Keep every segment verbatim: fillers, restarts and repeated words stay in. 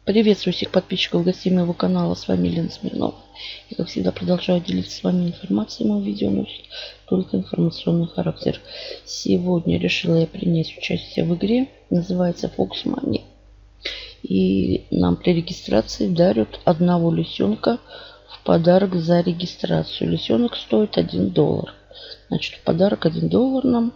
Приветствую всех подписчиков и гостей моего канала. С вами Лена Смирнова. И как всегда продолжаю делиться с вами информацией. Мое видео носит только информационный характер. Сегодня решила я принять участие в игре. Называется Fox Money. И нам при регистрации дарят одного лисенка в подарок за регистрацию. Лисенок стоит один доллар. Значит, в подарок один доллар нам.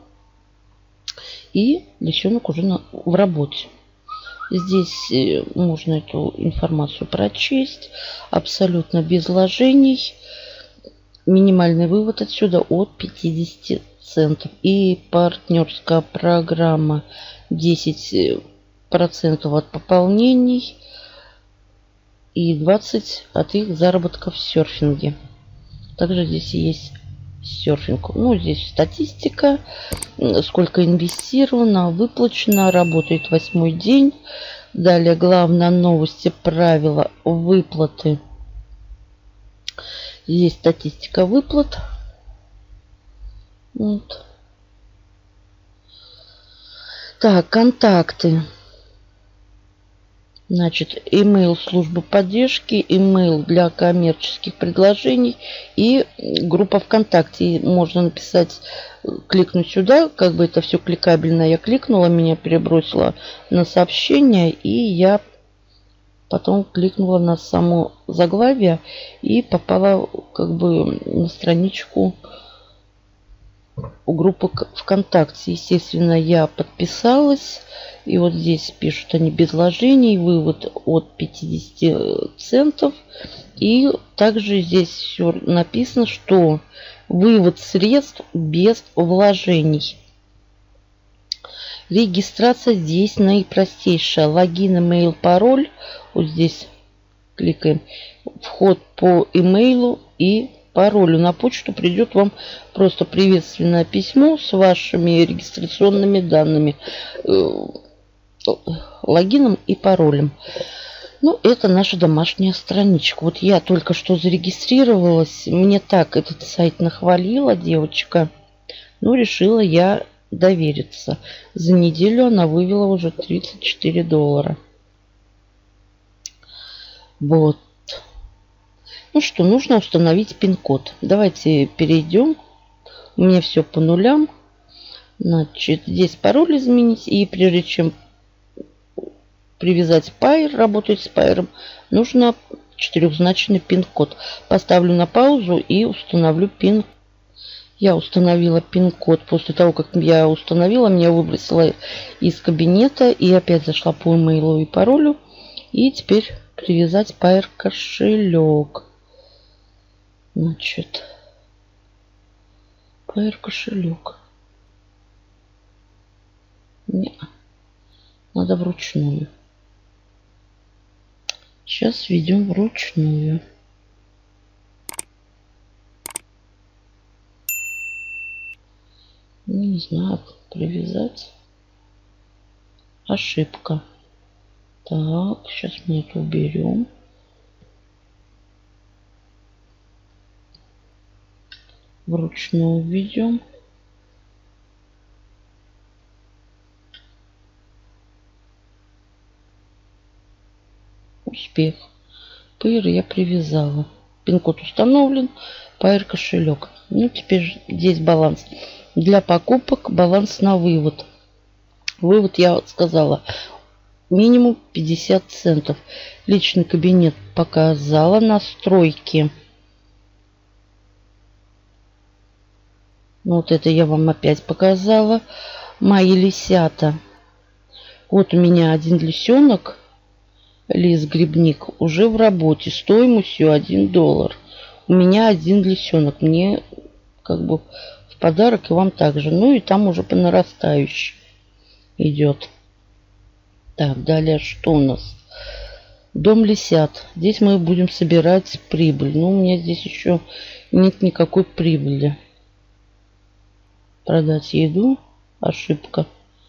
И лисенок уже на, в работе. Здесь можно эту информацию прочесть абсолютно без вложений. Минимальный вывод отсюда от пятидесяти центов. И партнерская программа десять процентов от пополнений и двадцать процентов от их заработка в серфинге. Также здесь есть серфинг. Ну, здесь статистика, сколько инвестировано, выплачено, работает восьмой день. Далее главное новости, правила выплаты. Здесь статистика выплат. Вот. Так, контакты. Значит, email службы поддержки, email для коммерческих предложений и группа ВКонтакте. И можно написать, кликнуть сюда, как бы это все кликабельно. Я кликнула, меня перебросило на сообщение, и я потом кликнула на само заглавие и попала как бы на страничку у группы ВКонтакте. Естественно, я подписалась. И вот здесь пишут они без вложений, вывод от пятидесяти центов. И также здесь все написано, что вывод средств без вложений. Регистрация здесь наипростейшая. Логин, имейл, пароль. Вот здесь кликаем. Вход по имейлу и паролю. На почту придет вам просто приветственное письмо с вашими регистрационными данными, логином и паролем. Ну, это наша домашняя страничка. Вот я только что зарегистрировалась. Мне так этот сайт нахвалила девочка. Ну, решила я довериться. За неделю она вывела уже тридцать четыре доллара. Вот. Ну что, нужно установить пин-код. Давайте перейдем. У меня все по нулям. Значит, здесь пароль изменить. И прежде чем привязать Pair, работать с Pair, нужно четырехзначный пин-код. Поставлю на паузу и установлю пин. Я установила пин-код. После того, как я установила, меня выбросило из кабинета. И опять зашла по имейлу и паролю. И теперь привязать Pair кошелек. Значит, Pair кошелек. Не, надо вручную. Сейчас введем вручную. Не знаю, привязать. Ошибка. Так, сейчас мы это уберем. Вручную введем. Успех. Pair я привязала. Пин-код установлен. Pair кошелек. Ну, теперь здесь баланс. Для покупок баланс на вывод. Вывод я сказала. Минимум пятьдесят центов. Личный кабинет показала. Настройки. Вот это я вам опять показала. Мои лисята. Вот у меня один лисенок. Лис-грибник уже в работе. Стоимостью один доллар. У меня один лисенок. Мне как бы в подарок и вам также. Ну и там уже по нарастающей идет. Так, далее что у нас? Дом лисят. Здесь мы будем собирать прибыль. Но у меня здесь еще нет никакой прибыли. Продать еду. Ошибка.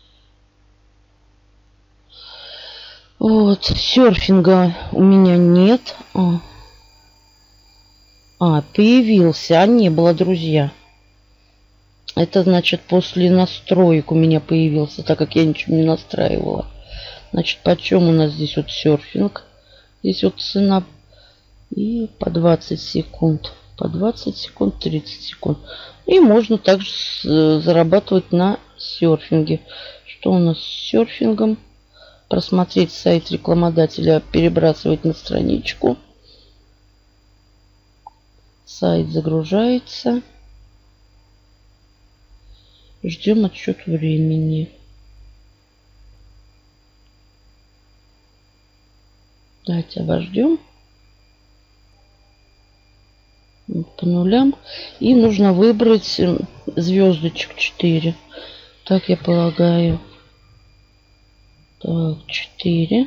Вот. Серфинга у меня нет. А, а появился. А не было, друзья. Это значит после настроек у меня появился, так как я ничего не настраивала. Значит, почем у нас здесь вот серфинг? Здесь вот цена. И по двадцать секунд. По двадцать секунд, тридцать секунд. И можно также зарабатывать на серфинге. Что у нас с серфингом? Просмотреть сайт рекламодателя, перебрасывать на страничку. Сайт загружается. Ждем отсчет времени. Давайте обождем. По нулям. И нужно выбрать звездочек четыре. Так я полагаю. Так, четыре.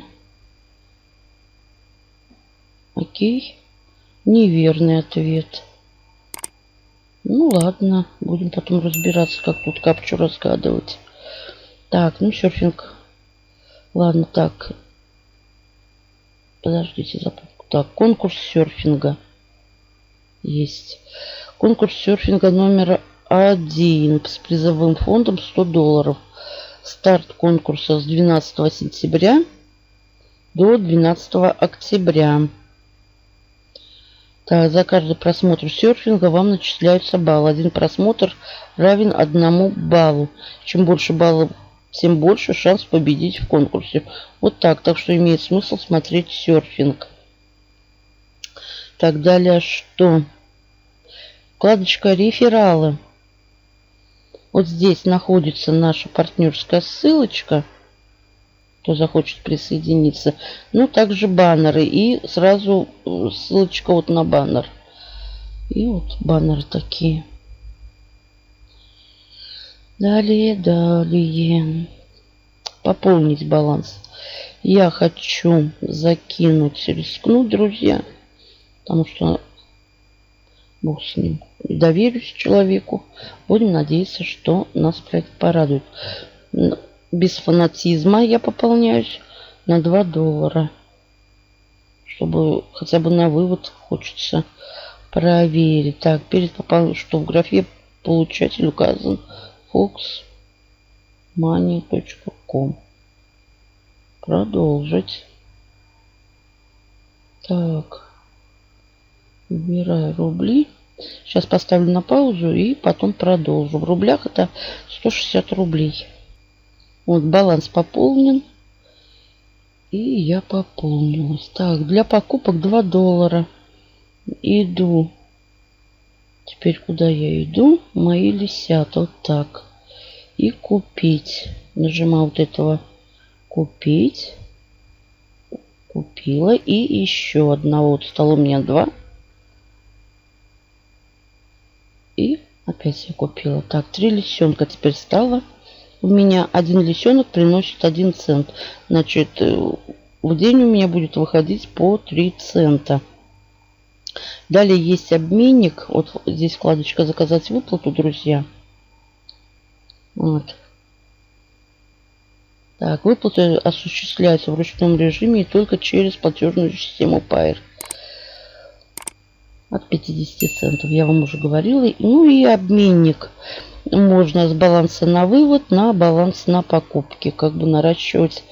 Окей. Неверный ответ. Ну ладно. Будем потом разбираться, как тут капчу разгадывать. Так, ну серфинг. Ладно, так. Подождите, запомню. Так, конкурс серфинга. Есть. Конкурс серфинга номер один с призовым фондом сто долларов. Старт конкурса с двенадцатого сентября до двенадцатого октября. Так, за каждый просмотр серфинга вам начисляются баллы. Один просмотр равен одному баллу. Чем больше баллов, тем больше шанс победить в конкурсе. Вот так. Так что имеет смысл смотреть серфинг. Так, далее что? Вкладочка рефералы. Вот здесь находится наша партнерская ссылочка. Кто захочет присоединиться. Ну, также баннеры. И сразу ссылочка вот на баннер. И вот баннеры такие. Далее, далее. Пополнить баланс. Я хочу закинуть, рискнуть, друзья. Потому что бог с ним. Доверюсь человеку. Будем надеяться, что нас проект порадует. Без фанатизма я пополняюсь на два доллара. Чтобы хотя бы на вывод хочется проверить. Так, перед пополнением, что в графе получатель указан фокс мани точка ком. Продолжить. Так. Выбираю рубли. Сейчас поставлю на паузу и потом продолжу. В рублях это сто шестьдесят рублей. Вот баланс пополнен. И я пополнилась. Так, для покупок два доллара. Иду. Теперь куда я иду? Мои лисят. Вот так. И купить. Нажимаю вот этого купить. Купила. И еще одного. Вот стало у меня два. И опять я купила. Так, три лисенка теперь стало. У меня один лисенок приносит один цент. Значит, в день у меня будет выходить по три цента. Далее есть обменник. Вот здесь вкладочка «Заказать выплату», друзья. Вот. Так, выплаты осуществляются в ручном режиме и только через платежную систему Payeer. От пятидесяти центов, я вам уже говорила. Ну и обменник. Можно с баланса на вывод на баланс на покупки. Как бы наращивать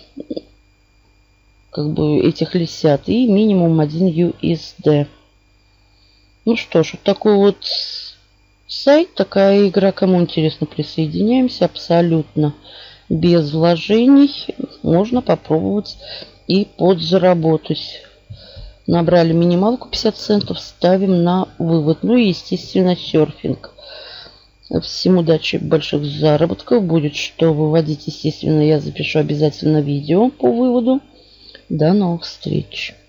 как бы этих лисят. И минимум один ю эс ди. Ну что ж, вот такой вот сайт, такая игра. Кому интересно, присоединяемся. Абсолютно без вложений. Можно попробовать и подзаработать. Набрали минималку пятьдесят центов, ставим на вывод. Ну и, естественно, серфинг. Всем удачи, больших заработков. Будет что выводить, естественно, я запишу обязательно видео по выводу. До новых встреч.